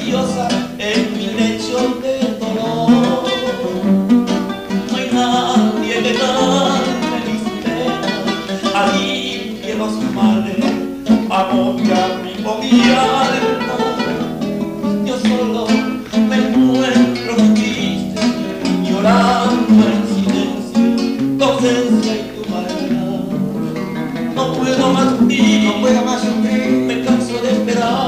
silenciosa en mi lecho de dolor. No hay nadie que calme mis penas, alivie los males, agobia mi alma. Yo solo me encuentro muy triste, llorando en silencio, tu ausencia y tu maldad. No puedo más sufrir, me canso de esperar,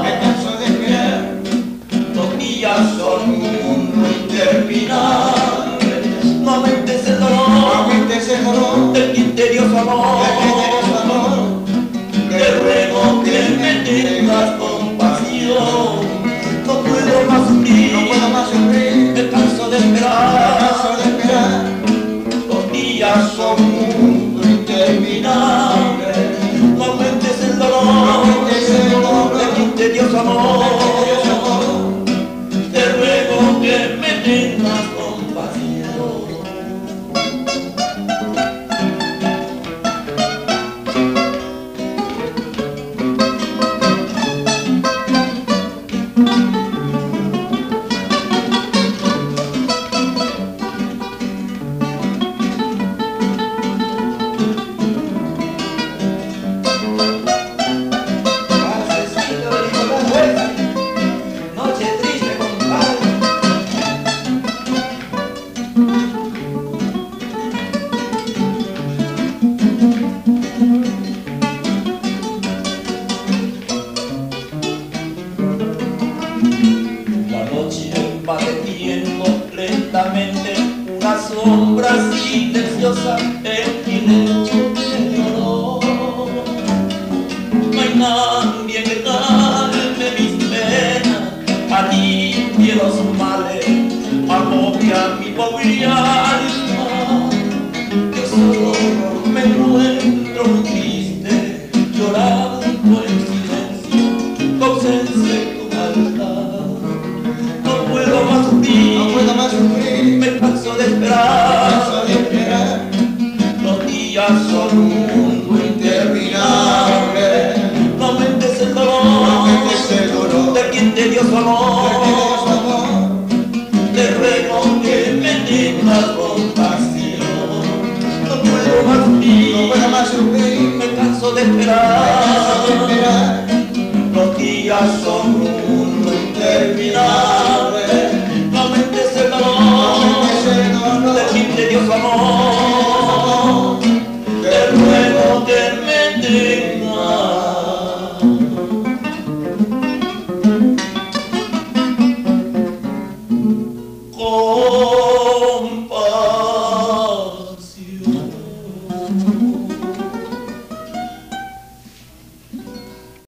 los días son un mundo interminable. No aumentes el dolor del misterioso amor. Te ruego que me tengas compasión. No puedo más sufrir, me canso de esperar, los días son un mundo interminable. No aumentes el dolor del misterioso amor. Te ruego que me tengas compasión. Va deteniendo lentamente una sombra silenciosa en mi lecho de dolor. No hay nadie que calme mis penas, alivie los males, agobia mi pobre alma. Yo solo me encuentro muy triste, llorando en silencio, tu ausencia y tu maldad. No puedo más sufrir, me canso de esperar, los días son un mundo interminable. No aumentes el dolor de quien te dio su amor. Te ruego que me tengas compasión. No puedo más sufrir, me canso de esperar, los días son un mundo interminable.